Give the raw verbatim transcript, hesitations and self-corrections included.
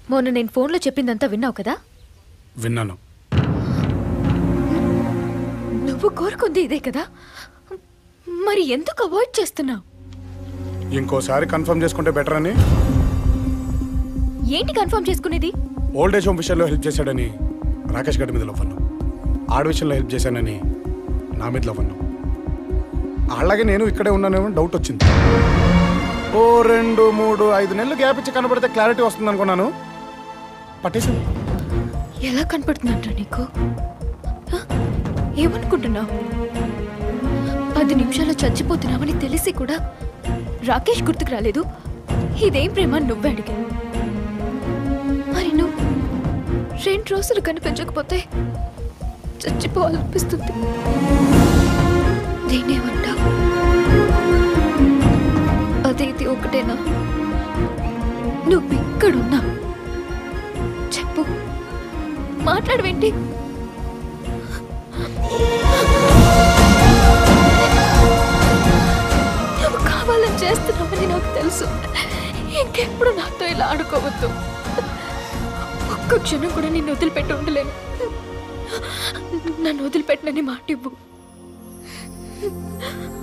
మొన్న నేను ఫోన్లో చెప్పిందంతా విన్నావు కదా? విన్నాను. నువ్వు కోరుకుంది ఇదే కదా, మరి ఎందుకు అవాయిడ్ చేస్తున్నావు? ఇంకోసారి కన్ఫర్మ్ చేసుకుంటే బెటర్ అని. ఏంటి కన్ఫర్మ్ చేసుకునేది? ఓల్డ్ ఏజ్ హోమ్ విషయంలో హెల్ప్ చేశాడని రాకేష్ గడ్డి మీద లవ్వను, ఆడ విషయంలో హెల్ప్ చేశానని నా మీద లవ్వను. అలాగే నేను ఇక్కడే ఉన్నానేమో డౌట్ వచ్చింది. ఓ రెండు మూడు ఐదు నెలలు గ్యాప్ ఇచ్చి కనబడితే క్లారిటీ వస్తుంది అనుకున్నాను. పట్టేసింది. ఎలా కనపడుతుందంట నీకు? ఏమనుకుంటున్నావు? పది నిమిషాలు చచ్చిపోతున్నామని తెలిసి కూడా రాకేష్ గుర్తుకు రాలేదు. ఇదేం ప్రేమ నువ్వే అడిగావు. మరి నువ్వు రెండు రోజులు కనిపించకపోతే చచ్చిపోవాలనిపిస్తుంది. నేనేమంటావు? అదే ఇది ఒకటేనా? నువ్వు ఇక్కడున్నా చెప్పు, మాట్లాడవేంటి? నువ్వు కావాలని చేస్తున్నావని నాకు తెలుసు. ఇంకెప్పుడు నాతో ఇలా ఆడుకోవద్దు. ఒక్క క్షణం కూడా నిన్ను వదిలిపెట్టి ఉండలేను. నన్ను వదిలిపెట్టనని మాట ఇవ్వు.